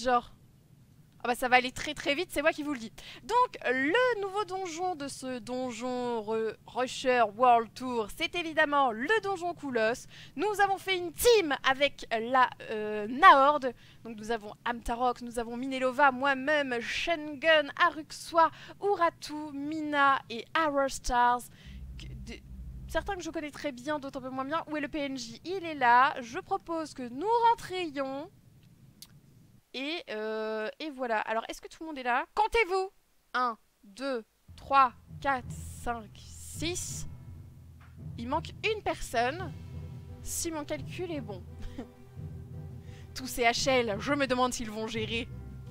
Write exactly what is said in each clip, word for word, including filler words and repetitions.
Genre. Ah bah ça va aller très très vite, c'est moi qui vous le dis. Donc le nouveau donjon de ce donjon Re Rusher World Tour, c'est évidemment le donjon Koulos. Nous avons fait une team avec la euh, Naord. Donc nous avons Amtarok, nous avons Minelova, moi-même, Shengun, Aruxoi, Uratu, Mina et Our Stars. Certains que je connais très bien, d'autres un peu moins bien. Où est le P N J? Il est là. Je propose que nous rentrions. Et, euh, et voilà. Alors, est-ce que tout le monde est là? Comptez-vous! un, deux, trois, quatre, cinq, six. Il manque une personne. Si mon calcul est bon. Tous ces H L, je me demande s'ils vont gérer.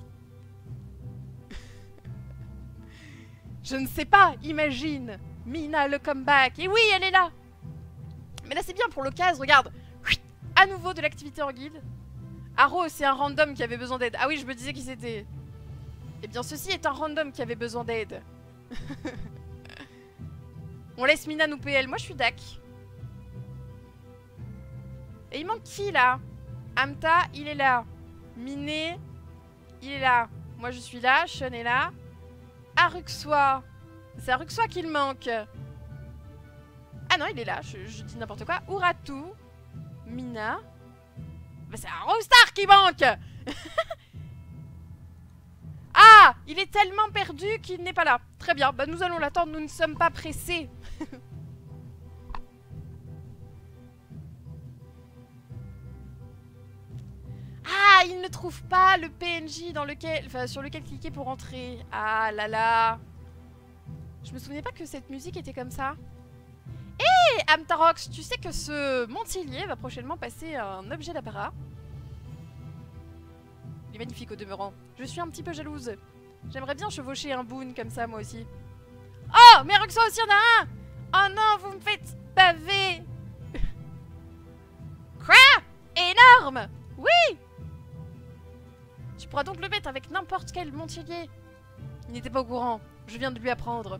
Je ne sais pas, imagine. Mina, le comeback. Et oui, elle est là. Mais là, c'est bien pour l'occasion. Regarde. À nouveau de l'activité en guilde. Aro, c'est un random qui avait besoin d'aide. Ah oui, je me disais qui c'était. Eh bien, ceci est un random qui avait besoin d'aide. On laisse Mina nous P L. Moi, je suis dac. Et il manque qui, là? Amta, il est là. Miné, il est là. Moi, je suis là. Sean est là. Aruxoi. C'est Aruxoi qu'il manque. Ah non, il est là. Je, je dis n'importe quoi. Uratu. Mina. Bah, c'est un Rostar qui manque. Ah, il est tellement perdu qu'il n'est pas là. Très bien, bah, nous allons l'attendre, nous ne sommes pas pressés. Ah, il ne trouve pas le P N J dans lequel, enfin, sur lequel cliquer pour entrer. Ah là là. Je me souvenais pas que cette musique était comme ça. Hé, hey, Amtarox, tu sais que ce Montilier va prochainement passer un objet d'apparat. Il est magnifique au demeurant. Je suis un petit peu jalouse. J'aimerais bien chevaucher un boon comme ça, moi aussi. Oh, mais Ruxo aussi, il y en a un. Oh non, vous me faites baver. Quoi? Énorme. Oui. Tu pourras donc le mettre avec n'importe quel Montilier. Il n'était pas au courant. Je viens de lui apprendre.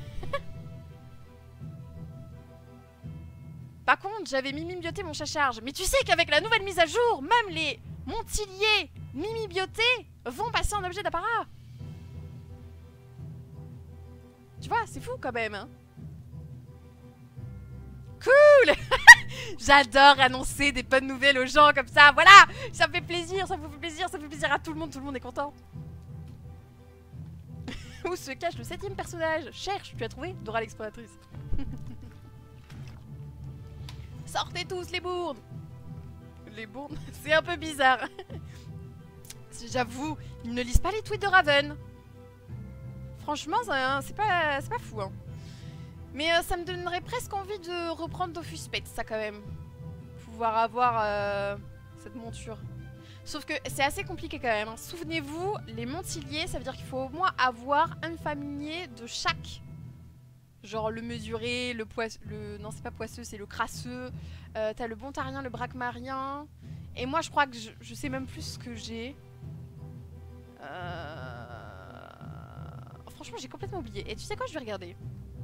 Par contre, j'avais mimi-bioté mon chat-charge. Mais tu sais qu'avec la nouvelle mise à jour, même les Montiliers mimi-biotés vont passer en objet d'apparat. Tu vois, c'est fou quand même. Hein. Cool. J'adore annoncer des bonnes nouvelles aux gens comme ça. Voilà, ça me fait plaisir, ça vous fait plaisir, ça fait plaisir à tout le monde. Tout le monde est content. Où se cache le septième personnage? Cherche, tu as trouvé? Dora l'exploratrice. Sortez tous les bourdes. Les bourdes, c'est un peu bizarre. J'avoue, ils ne lisent pas les tweets de Raven. Franchement, c'est pas, pas fou. Hein. Mais euh, ça me donnerait presque envie de reprendre Dofus Pet, ça quand même. Pouvoir avoir euh, cette monture. Sauf que c'est assez compliqué quand même. Hein. Souvenez-vous, les Montiliers, ça veut dire qu'il faut au moins avoir un familier de chaque. Genre le mesuré, le poisseux, le... non c'est pas poisseux, c'est le crasseux. Euh, T'as le bontarien, le braquemarien. Et moi je crois que je, je sais même plus ce que j'ai. Euh... Franchement j'ai complètement oublié. Et tu sais quoi, je vais regarder.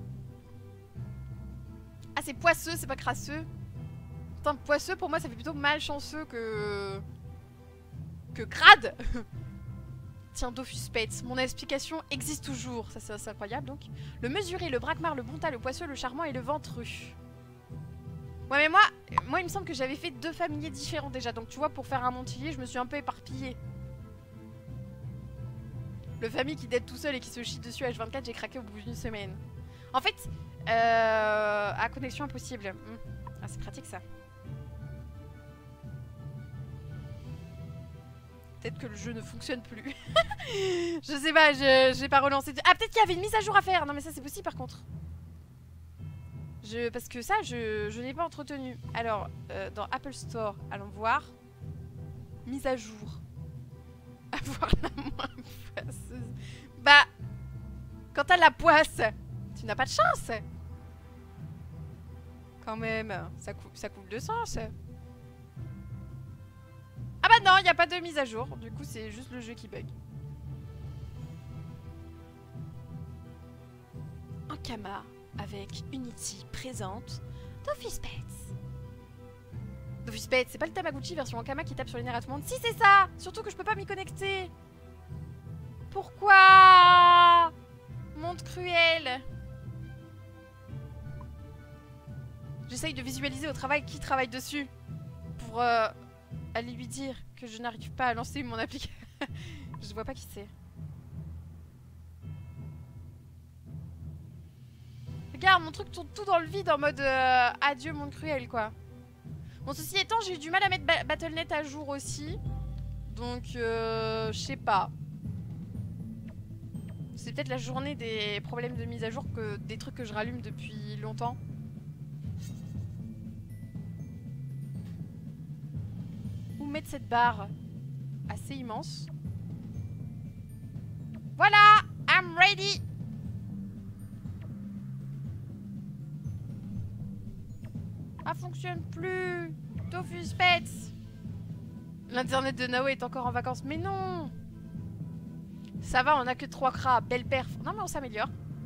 Ah c'est poisseux, c'est pas crasseux. Putain, poisseux pour moi ça fait plutôt malchanceux que... Que crade. Tiens, Dofus Pets, mon explication existe toujours. Ça, c'est incroyable, donc. Le mesuré, le braquemar, le bonta, le poisseux, le charmant et le ventru. Ouais, mais moi, moi il me semble que j'avais fait deux familiers différents déjà. Donc, tu vois, pour faire un Montilier, je me suis un peu éparpillée. Le famille qui date tout seul et qui se chie dessus H vingt-quatre, j'ai craqué au bout d'une semaine. En fait, euh... à connexion impossible. Hum. Ah, c'est pratique, ça. Peut-être que le jeu ne fonctionne plus. Je sais pas, je j'ai pas relancé. Ah, peut-être qu'il y avait une mise à jour à faire. Non, mais ça, c'est possible par contre. Je, parce que ça, je, je n'ai pas entretenu. Alors, euh, dans Apple Store, allons voir. Mise à jour. Avoir la moins poisseuse. Bah, quand t'as la poisse, tu n'as pas de chance. Quand même, ça, cou ça coule de sens. Ah bah non, il n'y a pas de mise à jour. Du coup, c'est juste le jeu qui bug. Ankama avec Unity présente Dofus Pets. Dofus Pet, c'est pas le Tamagotchi version Ankama qui tape sur les nerfs à tout le monde. Si, c'est ça. Surtout que je peux pas m'y connecter. Pourquoi? Monde cruel. J'essaye de visualiser au travail qui travaille dessus. Pour euh, aller lui dire que je n'arrive pas à lancer mon application. Je vois pas qui c'est. Regarde, mon truc tourne tout dans le vide en mode euh, adieu monde cruel quoi. Bon, ceci étant, j'ai eu du mal à mettre ba Battle point net à jour aussi. Donc, euh, je sais pas. C'est peut-être la journée des problèmes de mise à jour que des trucs que je rallume depuis longtemps. Où mettre cette barre assez immense? Voilà, I'm ready. Ça fonctionne plus. Dofus Pets. L'internet de Nao est encore en vacances. Mais non. Ça va, on a que trois cras. Belle perf. Non mais on s'améliore.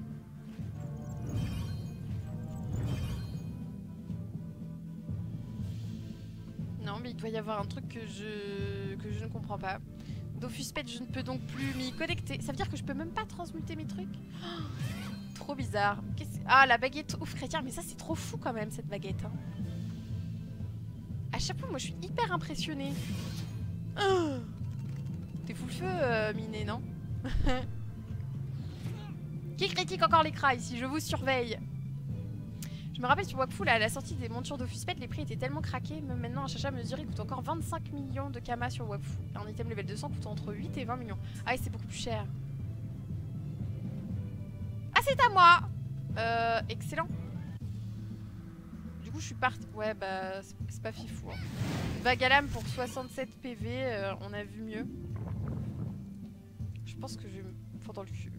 Non mais il doit y avoir un truc que je que je ne comprends pas. Dofus Pets, je ne peux donc plus m'y connecter. Ça veut dire que je peux même pas transmuter mes trucs. Oh, trop bizarre. Ah, la baguette ouf chrétien. Mais ça c'est trop fou quand même cette baguette. Hein. À chaque fois, moi je suis hyper impressionnée. Oh, t'es fou le feu, euh, Miné, non? Qui critique encore les cras ici? Je vous surveille. Je me rappelle sur Wakfu, là, à la sortie des montures Dofus Pet, les prix étaient tellement craqués. Même maintenant, un chacha mesuré coûte encore vingt-cinq millions de Kama sur Wakfu. Un item level deux cents coûte entre huit et vingt millions. Ah, et c'est beaucoup plus cher. Ah, c'est à moi. Euh, excellent. Du coup, je suis partie. Ouais, bah, c'est pas fifou. Hein. Vagalam pour soixante-sept P V, euh, on a vu mieux. Je pense que je vais me fendre dans le cul.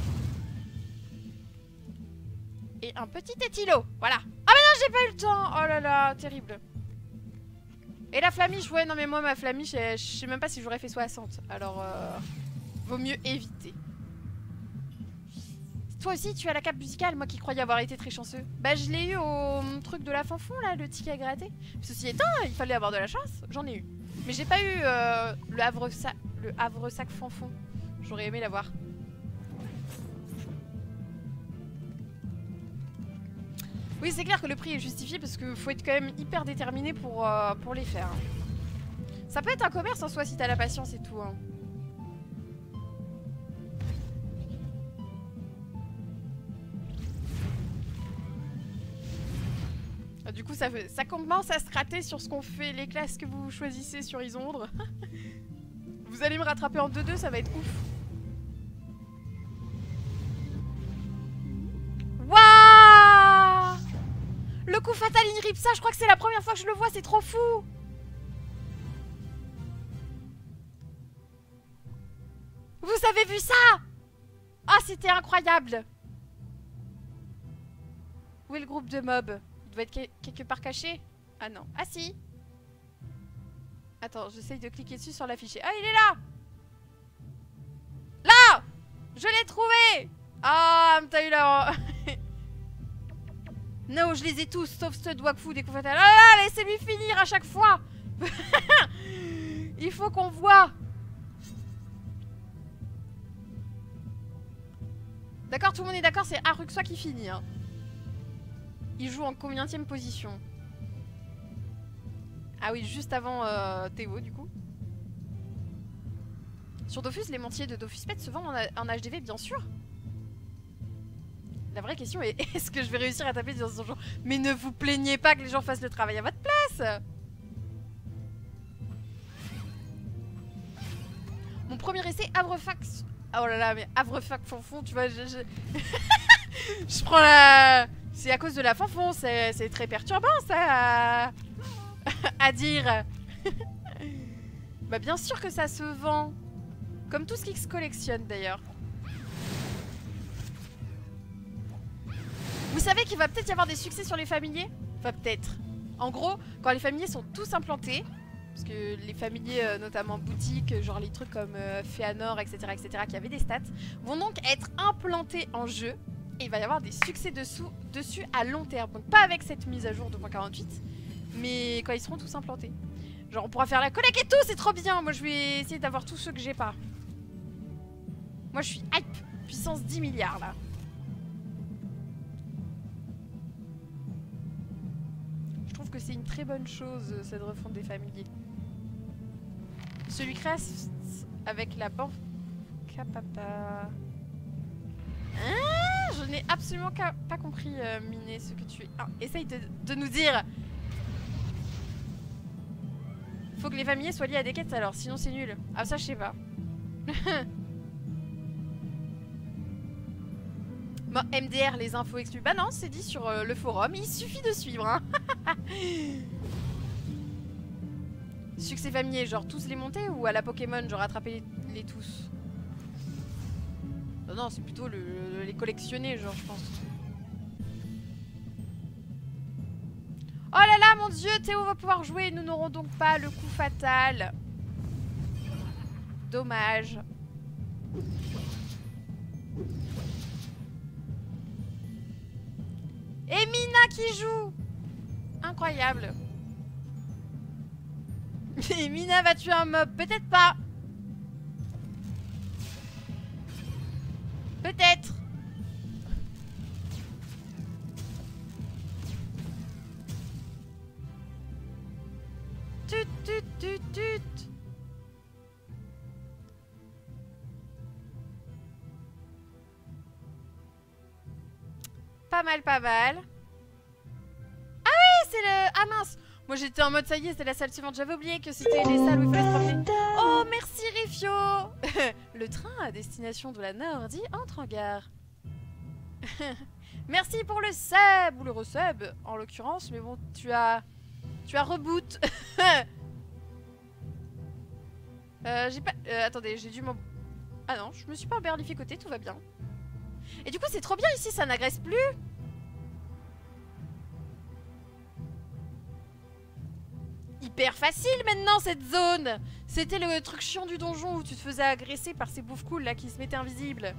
Et un petit étilo, voilà. Ah mais non, j'ai pas eu le temps. Oh là là, terrible. Et la flamiche, ouais, non mais moi ma flamiche, je sais même pas si j'aurais fait soixante. Alors, euh, vaut mieux éviter. Toi aussi, tu as la cape musicale, moi qui croyais avoir été très chanceux. Bah je l'ai eu au truc de la fanfon là, le ticket à gratter. Ceci étant, il fallait avoir de la chance, j'en ai eu. Mais j'ai pas eu euh, le Havre-Sac le Havre-Sac fanfon. J'aurais aimé l'avoir. Oui, c'est clair que le prix est justifié parce qu'il faut être quand même hyper déterminé pour, euh, pour les faire. Ça peut être un commerce en soi si t'as la patience et tout. Hein. Du coup, ça, ça commence à se rater sur ce qu'on fait, les classes que vous choisissez sur Isondre. Vous allez me rattraper en deux deux, ça va être ouf. Waouh! Le coup fatal in Ripsa, je crois que c'est la première fois que je le vois, c'est trop fou! Vous avez vu ça? Ah, oh, c'était incroyable! Où est le groupe de mobs? Il doit être quelque part caché? Ah non. Ah si! Attends, j'essaye de cliquer dessus sur l'affiché. Ah, il est là! Là! Je l'ai trouvé! Ah, t'as eu la... Non, je les ai tous, sauf ceux de Wakfu, des coups fatals. Ah là, laissez-lui finir à chaque fois! Il faut qu'on voit! D'accord, tout le monde est d'accord, c'est Aruxua qui finit. Hein. Il joue en combienième position? Ah oui, juste avant euh, Théo, du coup. Sur Dofus, les montiers de Dofus Pet se vendent en, en H D V, bien sûr. La vraie question est, est-ce que je vais réussir à taper dans ce donjon? Mais ne vous plaignez pas que les gens fassent le travail à votre place. Mon premier essai, Havrefax. Oh là là, mais Havrefax fanfon, tu vois, je... Je, je prends la... C'est à cause de la fanfon, c'est très perturbant, ça, à, à dire. Bah bien sûr que ça se vend. Comme tout ce qui se collectionne, d'ailleurs. Vous savez qu'il va peut-être y avoir des succès sur les familiers? Enfin, peut-être. En gros, quand les familiers sont tous implantés, parce que les familiers, euh, notamment boutiques, genre les trucs comme euh, Féanor, et cetera, et cetera, qui avaient des stats, vont donc être implantés en jeu. Et il va y avoir des succès dessous, dessus à long terme. Donc pas avec cette mise à jour deux point quarante-huit, Mais quand ils seront tous implantés. Genre on pourra faire la collecte et tout, c'est trop bien. Moi je vais essayer d'avoir tous ceux que j'ai pas. Moi je suis hype. Puissance dix milliards là. Je trouve que c'est une très bonne chose cette refonte des familles. Celui créé avec la banque papa. Ah, je n'ai absolument pas compris, euh, Miné, ce que tu es. Ah, essaye de, de nous dire. Faut que les familles soient liés à des quêtes alors, sinon c'est nul. Ah, ça je sais pas. Bon, M D R, les infos exclues. Bah non, c'est dit sur euh, le forum, il suffit de suivre. Hein. Succès familier, genre tous les monter ou à la Pokémon, genre attraper les, les tous? Non, non, c'est plutôt le, le, les collectionner, genre, je pense. Oh là là, mon dieu, Théo va pouvoir jouer. Nous n'aurons donc pas le coup fatal. Dommage. Et Mina qui joue. Incroyable. Et Mina va tuer un mob. Peut-être pas. Peut-être. Tut tut tut tut. Pas mal, pas mal. Ah oui, c'est le... Ah mince. Moi j'étais en mode ça y est, c'est la salle suivante. J'avais oublié que c'était les salles où il fallait se promener. Oh, merci Rifio. Le train à destination de la Nordie entre en gare. Merci pour le sub ou le resub en l'occurrence, mais bon, tu as tu as reboot. euh, j'ai pas euh, attendez, j'ai dû m'en... Ah non, je me suis pas berlificoté, tout va bien. Et du coup, c'est trop bien ici, ça n'agresse plus. Hyper facile maintenant cette zone. C'était le truc chiant du donjon où tu te faisais agresser par ces bouffes cool là qui se mettaient invisibles.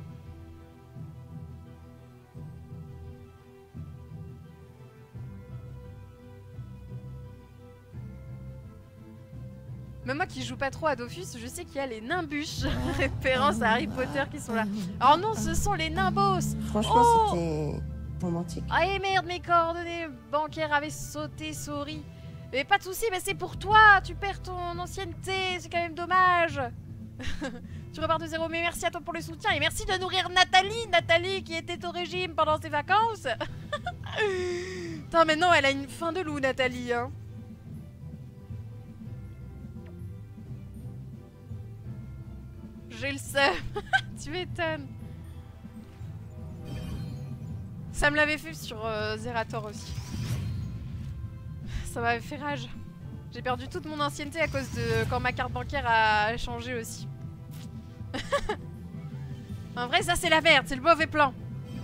Même moi qui joue pas trop à Dofus, je sais qu'il y a les Nimbuches, référence à Harry Potter qui sont là. Alors non, ce sont les Nimbos. Franchement, oh c'était romantique. Ah et merde, mes coordonnées bancaires avaient sauté, sorry. Mais pas de soucis, mais c'est pour toi. Tu perds ton ancienneté, c'est quand même dommage. Tu repars de zéro, mais merci à toi pour le soutien et merci de nourrir Nathalie, Nathalie qui était au régime pendant ses vacances. Putain, maintenant elle a une fin de loup, Nathalie. Hein. J'ai le seum. Tu m'étonnes. Ça me l'avait fait sur euh, Zerator aussi. Ça m'avait fait rage. J'ai perdu toute mon ancienneté à cause de quand ma carte bancaire a changé aussi. En vrai, ça c'est la merde, c'est le mauvais plan.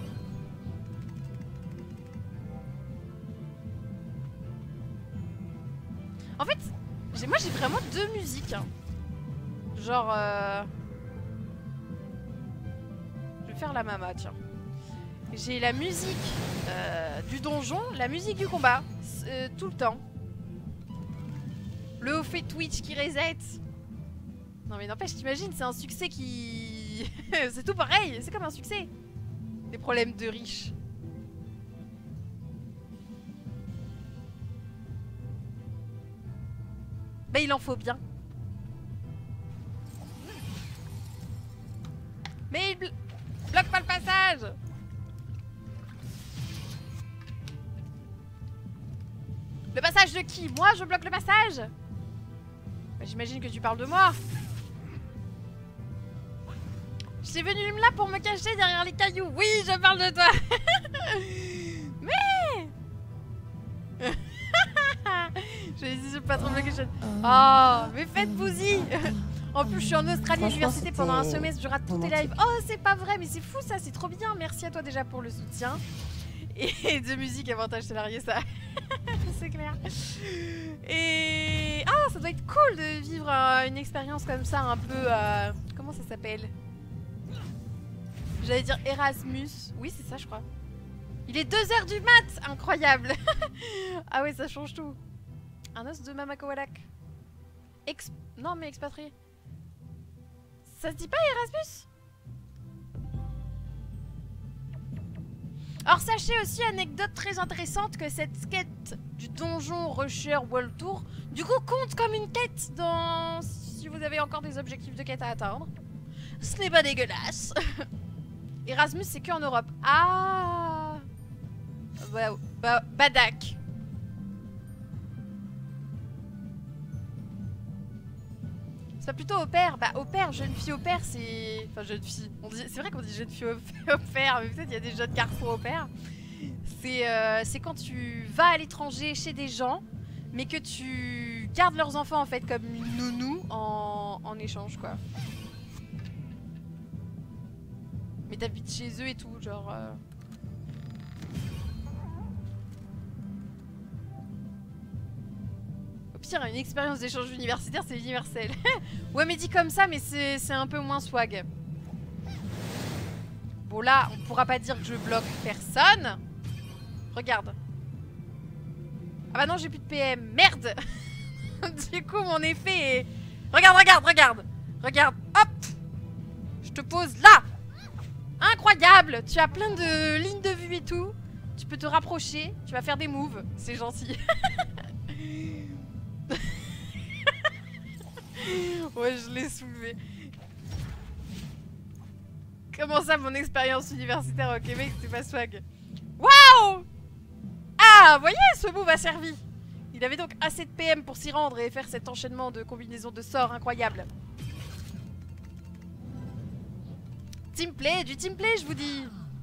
En fait, moi j'ai vraiment deux musiques. Hein. Genre... Euh... Je vais faire la mama, tiens. J'ai la musique euh, du donjon, la musique du combat, euh, tout le temps. Le haut fait Twitch qui reset. Non mais n'empêche, t'imagines, c'est un succès qui... c'est tout pareil, c'est comme un succès. Des problèmes de riches. Bah il en faut bien. Mais il blo bloque pas le passage. Le passage de qui? Moi je bloque le passage? Bah, j'imagine que tu parles de moi. Je suis venue là pour me cacher derrière les cailloux. Oui, je parle de toi. Mais j'ai dit je pas trop bloquer. Oh, mais faites-vous-y. En plus, je suis en Australie à l'université pendant un semestre. Je rate tous tes lives. Oh, c'est pas vrai, mais c'est fou ça. C'est trop bien. Merci à toi déjà pour le soutien. Et de musique, avantage salarié, ça. C'est clair. Et... Ah, ça doit être cool de vivre euh, une expérience comme ça, un peu... Euh... Comment ça s'appelle? J'allais dire Erasmus. Oui, c'est ça, je crois. Il est deux heures du mat. Incroyable. Ah ouais, ça change tout. Un os de Mamakowalak. Ex... Non mais expatrié. Ça se dit pas Erasmus? Alors sachez aussi, anecdote très intéressante, que cette quête du donjon Rusher World Tour, du coup compte comme une quête dans... si vous avez encore des objectifs de quête à atteindre. Ce n'est pas dégueulasse. Erasmus c'est que en Europe. Ah bah, bah, Badak. C'est pas plutôt au pair? Bah au pair, jeune fille au pair c'est... Enfin jeune fille, c'est vrai qu'on dit jeune fille au, au pair, mais peut-être il y a des jeunes garçons au pair. C'est euh, quand tu vas à l'étranger chez des gens, mais que tu gardes leurs enfants en fait comme une nounou en, en échange quoi. Mais t'habites chez eux et tout, genre... Euh... Au pire, une expérience d'échange universitaire, c'est universel. Ouais, mais dit comme ça, mais c'est un peu moins swag. Bon, là, on pourra pas dire que je bloque personne. Regarde. Ah bah non, j'ai plus de P M. Merde. Du coup, mon effet est... Regarde, regarde, regarde. Regarde, hop. Je te pose là. Incroyable! Tu as plein de lignes de vue et tout. Tu peux te rapprocher. Tu vas faire des moves. C'est gentil. Ouais, je l'ai soulevé. Comment ça, mon expérience universitaire au Québec, c'est pas swag? Waouh! Ah, vous voyez, ce move a servi. Il avait donc assez de P M pour s'y rendre et faire cet enchaînement de combinaisons de sorts incroyable. Teamplay, du teamplay, je vous dis.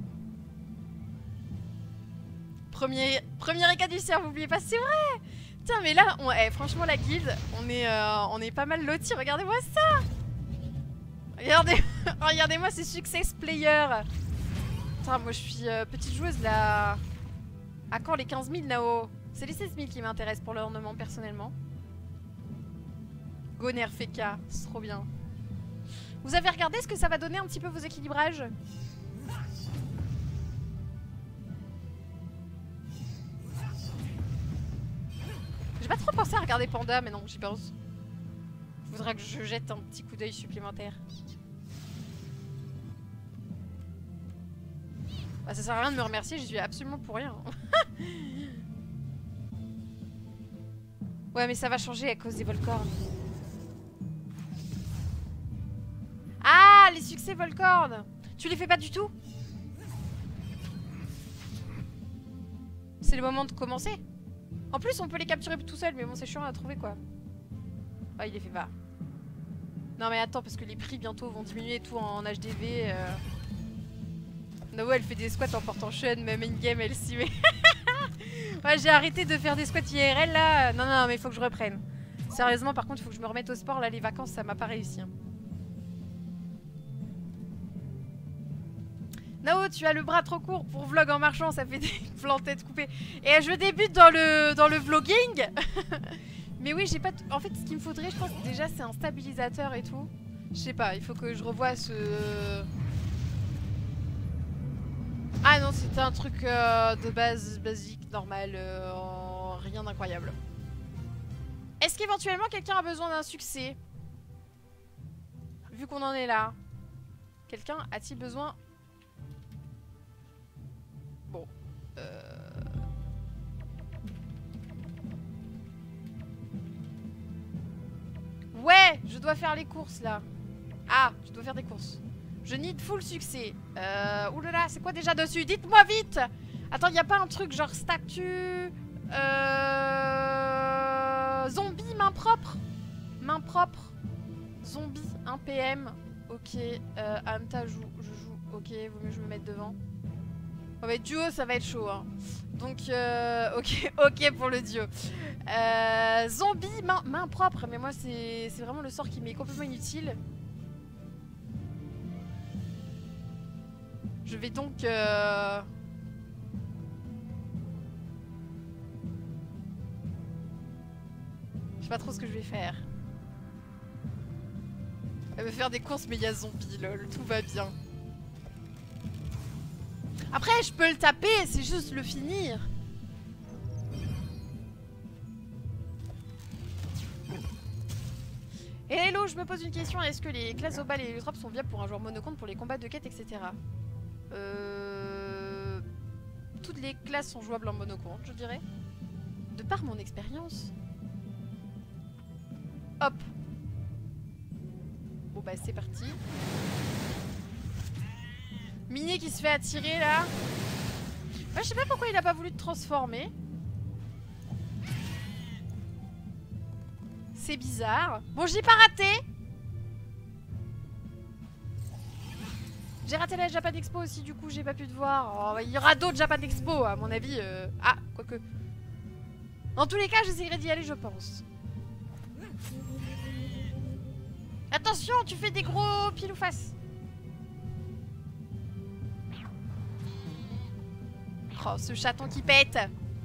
Premier, premier écat du cerf, vous oubliez pas, c'est vrai. Tiens, mais là, on, eh, franchement, la guilde, on est, euh, on est pas mal lotis. Regardez-moi ça. Regardez, regardez-moi ces success players. Putain, moi, je suis euh, petite joueuse là. À quand les quinze mille, Nao? C'est les seize mille qui m'intéressent pour l'ornement personnellement. Goner Feka, c'est trop bien. Vous avez regardé ce que ça va donner un petit peu vos équilibrages? J'ai pas trop pensé à regarder Panda, mais non, j'y pense. Faudra que je jette un petit coup d'œil supplémentaire. Bah, ça sert à rien de me remercier, j'y suis absolument pour rien. Ouais, mais ça va changer à cause des Volcornes. Ah, les succès Volcornes. Tu les fais pas du tout? C'est le moment de commencer. En plus, on peut les capturer tout seul, mais bon, c'est chiant à trouver quoi. Ah, il les fait pas. Non, mais attends, parce que les prix bientôt vont diminuer et tout en H D V. Euh... Nao, elle fait des squats en portant Shun, même in-game, elle s'y met. Ouais, j'ai arrêté de faire des squats I R L là. Non, non, mais il faut que je reprenne. Sérieusement, par contre, il faut que je me remette au sport. Là, les vacances, ça m'a pas réussi. Hein. Nao, tu as le bras trop court pour vlog en marchant, ça fait des plans tête coupées. Et je débute dans le, dans le vlogging. Mais oui, j'ai pas... T... En fait, ce qu'il me faudrait, je pense, déjà, c'est un stabilisateur et tout. Je sais pas, il faut que je revoie ce... Ah non, c'était un truc euh, de base, basique, normal, euh, rien d'incroyable. Est-ce qu'éventuellement, quelqu'un a besoin d'un succès? Vu qu'on en est là. Quelqu'un a-t-il besoin... Bon. Euh... Ouais, je dois faire les courses là. Ah, je dois faire des courses. Je need full succès. Euh... Oulala, c'est quoi déjà dessus? Dites-moi vite. Attends, y a pas un truc genre statut... Euh... Zombie, main propre. Main propre. Zombie, un P M. Ok. Euh, Amta joue, je joue. Ok, vaut mieux que je me mette devant. Oh mais duo ça va être chaud hein. Donc euh, ok, ok pour le duo. euh, Zombie, main, main propre. Mais moi c'est vraiment le sort qui m'est complètement inutile. Je vais donc euh... je sais pas trop ce que je vais faire. Elle veut faire des courses mais il y a zombie lol, tout va bien. Après, je peux le taper, c'est juste le finir. Et hello, je me pose une question, est-ce que les classes Obal et Eutrop sont viables pour un joueur monocompte pour les combats de quête, et cetera. Euh... Toutes les classes sont jouables en monocompte, je dirais. De par mon expérience. Hop. Bon bah c'est parti. Minier qui se fait attirer là. Ouais, je sais pas pourquoi il a pas voulu te transformer. C'est bizarre. Bon, j'ai pas raté. J'ai raté la Japan Expo aussi, du coup j'ai pas pu te voir. Oh, il y aura d'autres Japan Expo à mon avis. Euh... Ah, quoique. En tous les cas, j'essaierai d'y aller, je pense. Attention, tu fais des gros pile ou face. Oh, ce chaton qui pète.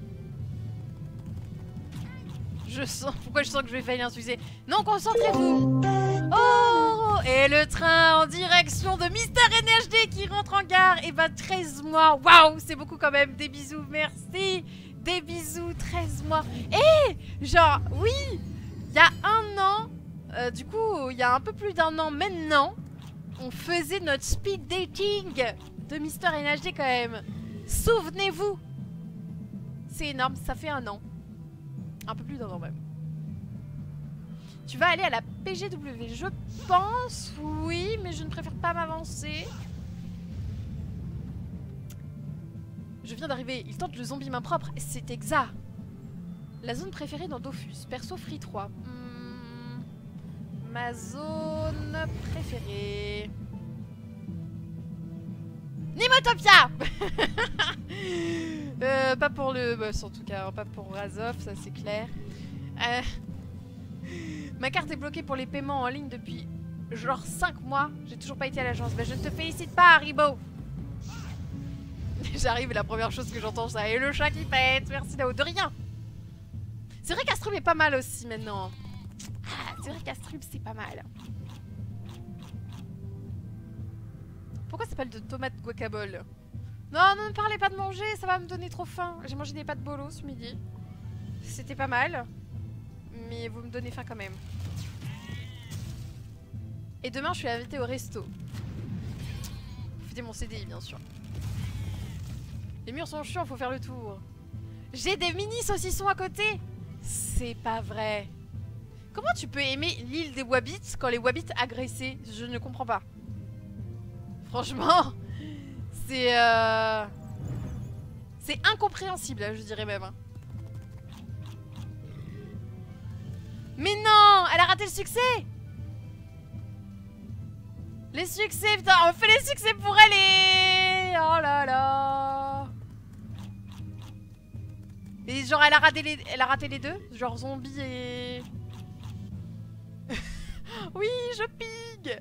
Je sens... Pourquoi je sens que je vais faillir un succès? Non, concentrez-vous. Oh! Et le train en direction de Mister N H D qui rentre en gare. Et bah treize mois. Waouh, c'est beaucoup quand même. Des bisous, merci. Des bisous, treize mois. Et genre, oui, il y a un an, euh, du coup, il y a un peu plus d'un an maintenant, on faisait notre speed dating de Mister N H D quand même. Souvenez-vous. C'est énorme, ça fait un an. Un peu plus d'un an même. Tu vas aller à la P G W, je pense, oui, mais je ne préfère pas m'avancer. Je viens d'arriver, il tente le zombie main propre, c'est exact. La zone préférée dans Dofus, perso Free trois. Hmm, ma zone préférée... Nemotopia. euh, Pas pour le boss en tout cas, hein, pas pour Razov, ça c'est clair. Euh... Ma carte est bloquée pour les paiements en ligne depuis genre cinq mois. J'ai toujours pas été à l'agence. Bah, je ne te félicite pas, Haribo. J'arrive et la première chose que j'entends, c'est le chat qui pète. Merci là-haut. De rien. C'est vrai qu'Astrub est pas mal aussi maintenant. Ah, c'est vrai qu'Astrub c'est pas mal. Pourquoi ça s'appelle de tomate guacamole? Non, non, ne parlez pas de manger, ça va me donner trop faim. J'ai mangé des pâtes bolo ce midi. C'était pas mal. Mais vous me donnez faim quand même. Et demain, je suis invitée au resto. Fêtez mon C D I, bien sûr. Les murs sont chiants, faut faire le tour. J'ai des mini saucissons à côté. C'est pas vrai. Comment tu peux aimer l'île des Wabbits quand les Wabbits agressés? Je ne comprends pas. Franchement, c'est... Euh... C'est incompréhensible, je dirais même. Mais non, elle a raté le succès. Les succès, putain, on fait les succès pour elle et... Oh là là. Et genre, elle a raté les, elle a raté les deux. Genre zombie et... Oui, je ping.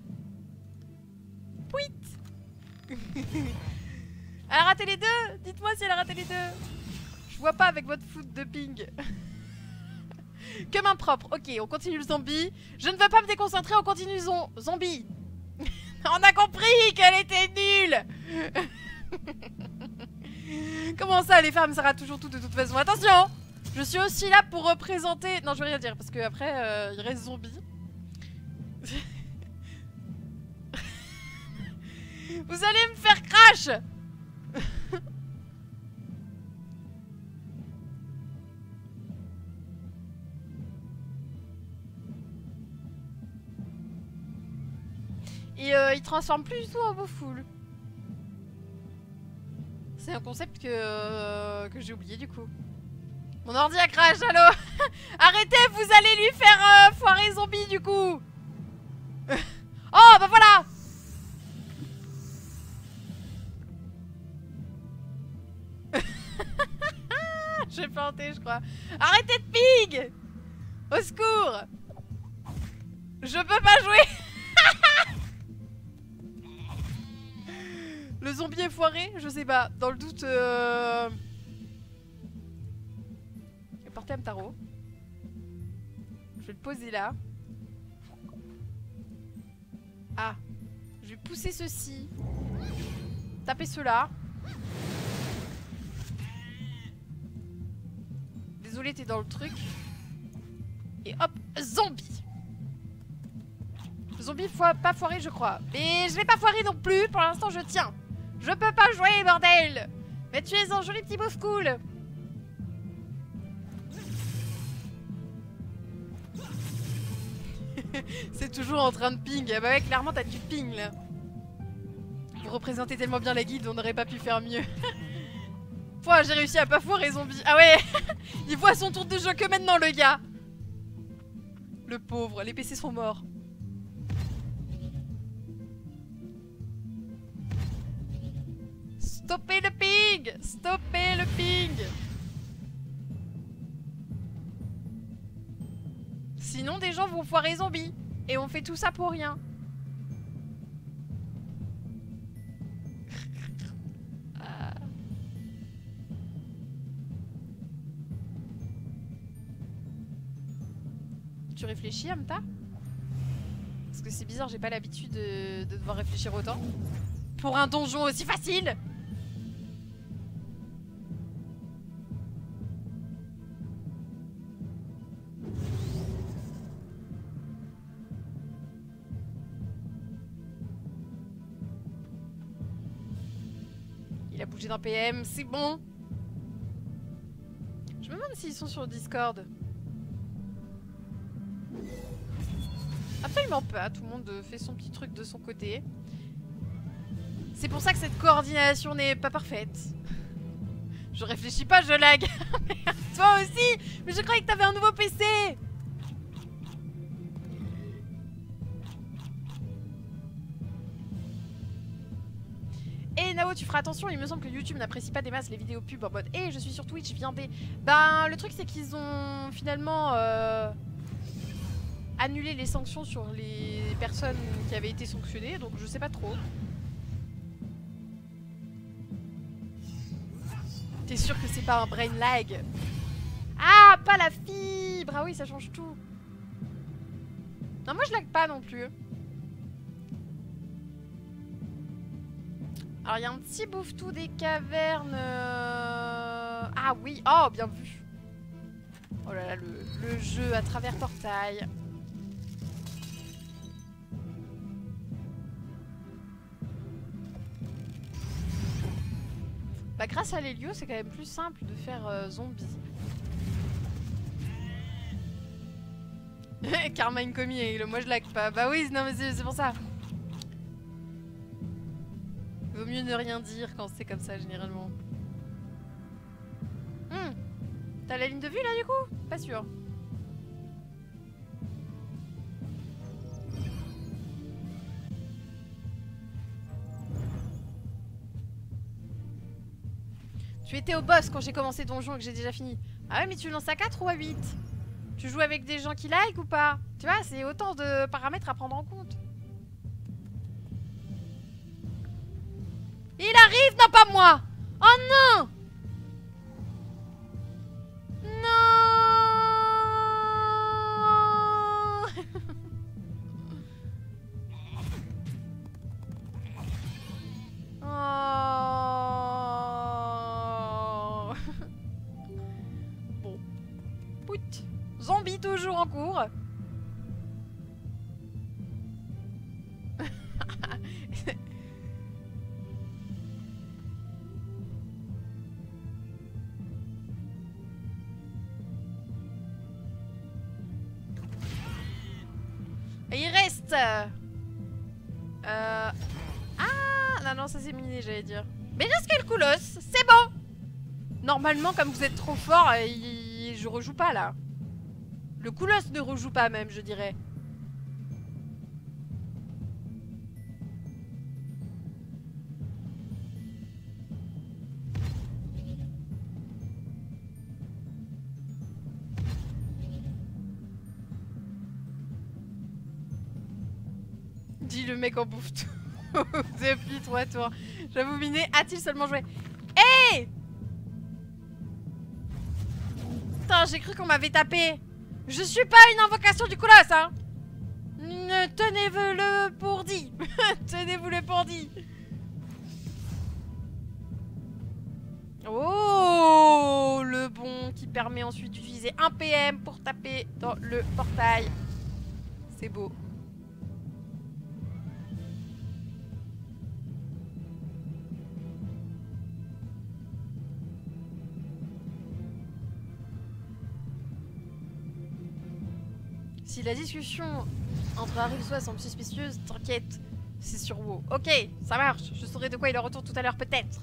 Pouit. Elle a raté les deux. Dites-moi si elle a raté les deux. Je vois pas avec votre foot de ping. Que main propre. Ok, on continue le zombie. Je ne veux pas me déconcentrer, on continue zom zombie. On a compris qu'elle était nulle. Comment ça, les femmes, ça rate toujours tout de toute façon. Attention, je suis aussi là pour représenter... Non, je vais rien dire, parce que après euh, il reste zombie. Vous allez me faire crash. Et euh, il transforme plus du tout en Beaufoul. C'est un concept que, euh, que j'ai oublié du coup. Mon ordi a crash, allô. Arrêtez, vous allez lui faire euh, foirer zombie du coup. Oh bah voilà. Je vais planter je crois. Arrêtez de ping. Au secours. Je peux pas jouer. Le zombie est foiré, je sais pas. Dans le doute... Euh... Je vais porter un tarot. Je vais le poser là. Ah. Je vais pousser ceci. Taper cela. Désolé, t'es dans le truc. Et hop, zombie. Zombie fo pas foiré, je crois. Mais je vais pas foirer non plus. Pour l'instant, je tiens. Je peux pas jouer, bordel. Mais tu es un joli petit bouffe cool. C'est toujours en train de ping. Ah bah ouais, clairement, t'as du ping, là. Vous représentez tellement bien la guide, on n'aurait pas pu faire mieux. Pouah, j'ai réussi à pas foirer zombie. Ah ouais. Il voit son tour de jeu que maintenant, le gars. Le pauvre, les P C sont morts. Stoppez le ping! Stoppez le ping! Sinon des gens vont foirer zombie. Et on fait tout ça pour rien. Ah. Tu réfléchis, Amta? Parce que c'est bizarre, j'ai pas l'habitude de, de devoir réfléchir autant. Pour un donjon aussi facile! Il a bougé d'un P M, c'est bon. Je me demande s'ils sont sur Discord. Absolument pas, tout le monde fait son petit truc de son côté. C'est pour ça que cette coordination n'est pas parfaite. Je réfléchis pas, je lag. Merde, toi aussi. Mais je croyais que t'avais un nouveau P C. Et Nao, tu feras attention, il me semble que YouTube n'apprécie pas des masses les vidéos pubs en mode « Hey, je suis sur Twitch, viens des... » Ben, le truc c'est qu'ils ont finalement euh, annulé les sanctions sur les personnes qui avaient été sanctionnées, donc je sais pas trop. T'es sûr que c'est pas un brain lag? Ah, pas la fibre! Ah oui, ça change tout. Non, moi je lag pas non plus. Alors il y a un petit bouffe-tout des cavernes. Euh... Ah oui, oh bien vu. Oh là là, le, le jeu à travers portail. Bah grâce à l'Hélio, c'est quand même plus simple de faire euh, zombie. Carmine Commis, moi je lag pas. Bah oui, non mais c'est pour ça. Vaut mieux ne rien dire quand c'est comme ça, généralement. Hmm. T'as la ligne de vue, là, du coup? Pas sûr. Tu étais au boss quand j'ai commencé Donjon et que j'ai déjà fini. Ah ouais, mais tu lances à quatre ou à huit? Tu joues avec des gens qui like ou pas? Tu vois, c'est autant de paramètres à prendre en compte. Il arrive, non pas moi. Oh non. Non. Oh. Bon. Pout. Zombie toujours en cours. Et il reste euh... Ah non non ça c'est miné j'allais dire. Mais là ce qu'est le colosse, c'est bon. Normalement comme vous êtes trop fort, il... je rejoue pas là. Le colosse ne rejoue pas même je dirais. Dit le mec en bouffe tout depuis trois tours. J'avoue, Miné a-t-il seulement joué? Hé hey putain, j'ai cru qu'on m'avait tapé. Je suis pas une invocation du colosse, hein. Tenez-vous-le pour dit. Tenez-vous-le pour dit. Oh, le bon qui permet ensuite d'utiliser un P M pour taper dans le portail. C'est beau. Si la discussion entre Arifsoa semble suspicieuse, t'inquiète, c'est sur WoW. Ok, ça marche, je saurai de quoi il en retourne tout à l'heure peut-être.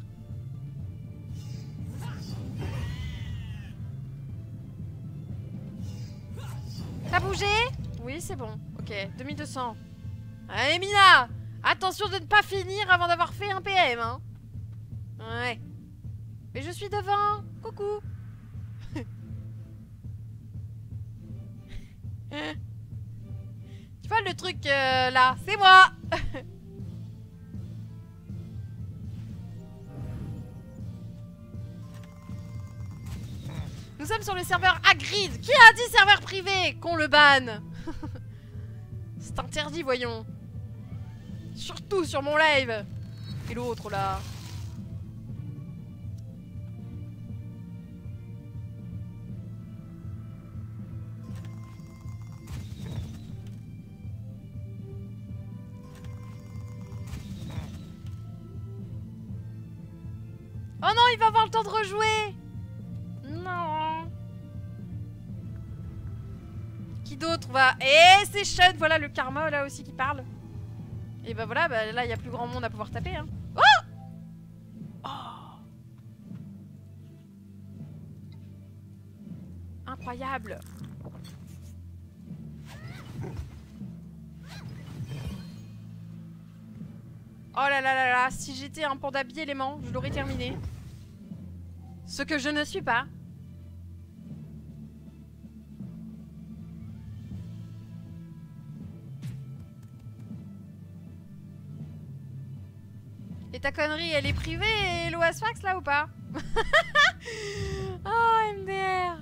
T'as bougé? Oui, c'est bon. Ok, deux mille deux cents. Allez, Mina! Attention de ne pas finir avant d'avoir fait un P M, hein. Ouais. Mais je suis devant. Coucou. Tu vois le truc euh, là? C'est moi. Nous sommes sur le serveur Hagrid. Qui a dit serveur privé? Qu'on le banne. C'est interdit, voyons. Surtout sur mon live. Et l'autre là. Oh non, il va avoir le temps de rejouer. Non. Qui d'autre va... Eh, c'est Sean, voilà le karma là aussi qui parle. Et bah voilà, bah, là il y a plus grand monde à pouvoir taper. Hein. Oh, oh, incroyable. Oh là là là là, si j'étais un panda bi-élément, je l'aurais terminé. Ce que je ne suis pas. Et ta connerie, elle est privée, l'O S Fax là ou pas? Oh, M D R.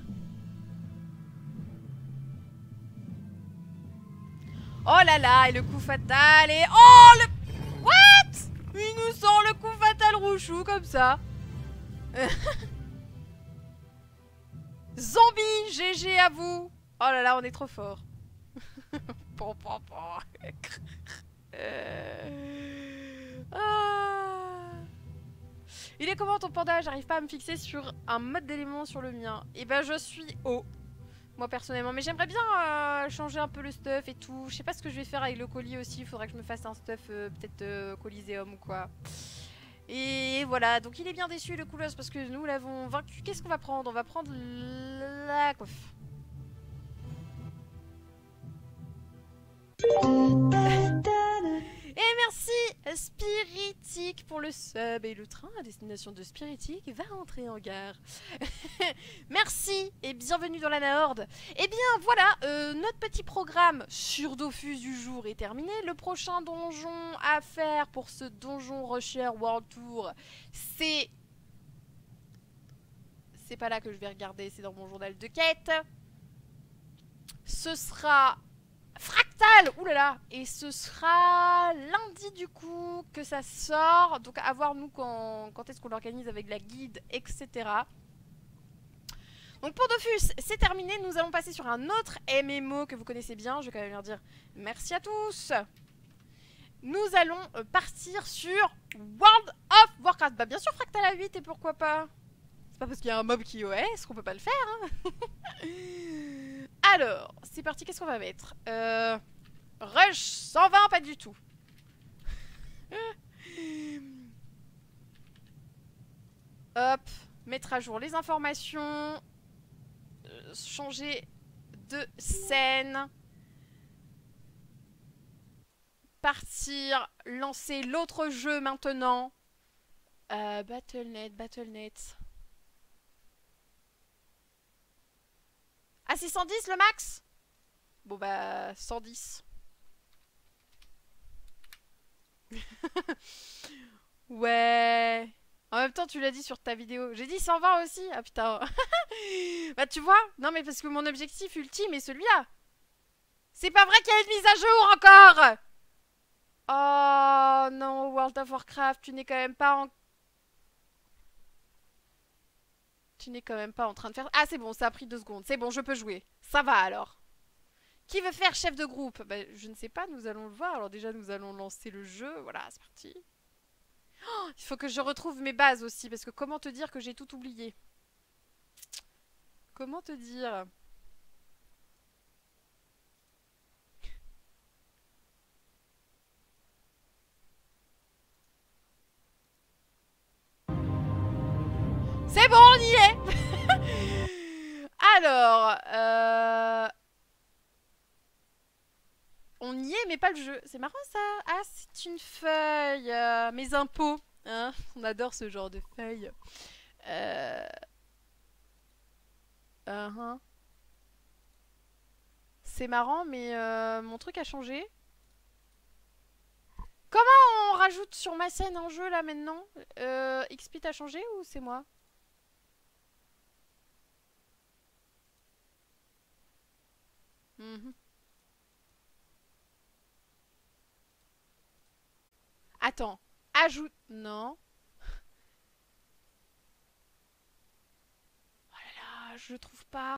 Oh là là, et le coup fatal, et... Oh, le... What? Il nous sort le coup fatal rouchou, comme ça. Zombie, G G à vous. Oh là là, on est trop fort. Bon, bon, bon. euh... ah. Il est comment ton panda? J'arrive pas à me fixer sur un mode d'élément sur le mien. Et ben je suis haut. Moi personnellement, mais j'aimerais bien euh, changer un peu le stuff et tout. Je sais pas ce que je vais faire avec le colis aussi. Il faudra que je me fasse un stuff euh, peut-être euh, Coliseum ou quoi. Et voilà, donc il est bien déçu le Koulos parce que nous l'avons vaincu. Qu'est-ce qu'on va prendre? On va prendre la coiffe. Et merci Spiritic pour le sub. Et le train à destination de Spiritic va entrer en gare. Merci et bienvenue dans la Nahorde. Et bien voilà, euh, notre petit programme sur Dofus du jour est terminé. Le prochain donjon à faire pour ce donjon Rusher World Tour, c'est... C'est pas là que je vais regarder, c'est dans mon journal de quête. Ce sera... Fractal, oulala, et ce sera lundi du coup que ça sort, donc à voir nous quand, quand est-ce qu'on l'organise avec la guide, et cetera. Donc pour Dofus, c'est terminé, nous allons passer sur un autre M M O que vous connaissez bien, je vais quand même leur dire merci à tous. Nous allons partir sur World of Warcraft, bah bien sûr Fractal à huit et pourquoi pas. C'est pas parce qu'il y a un mob qui est O S qu'on peut pas le faire, hein. Alors, c'est parti, qu'est-ce qu'on va mettre euh, Rush cent vingt, pas du tout. Hop, mettre à jour les informations. Euh, changer de scène. Partir, lancer l'autre jeu maintenant. Euh, Battle point net, Battle point net. Ah, c'est cent dix le max? Bon bah, cent dix. Ouais. En même temps, tu l'as dit sur ta vidéo. J'ai dit cent vingt aussi. Ah putain. Bah tu vois? Non mais parce que mon objectif ultime est celui-là. C'est pas vrai qu'il y a une mise à jour encore. Oh non, World of Warcraft, tu n'es quand même pas en... Tu n'es quand même pas en train de faire... Ah c'est bon, ça a pris deux secondes. C'est bon, je peux jouer. Ça va alors. Qui veut faire chef de groupe? Bah, je ne sais pas, nous allons le voir. Alors déjà, nous allons lancer le jeu. Voilà, c'est parti. Oh, il faut que je retrouve mes bases aussi. Parce que comment te dire que j'ai tout oublié? Comment te dire? C'est bon, on y est. Alors, euh... on y est, mais pas le jeu. C'est marrant ça. Ah, c'est une feuille. euh, Mes impôts. Hein, on adore ce genre de feuilles. Euh... uh-huh. C'est marrant, mais euh, mon truc a changé. Comment on rajoute sur ma scène un jeu là maintenant? euh, X P a changé ou c'est moi? Mhm. Attends. Ajoute... Non. Oh là là, je le trouve pas.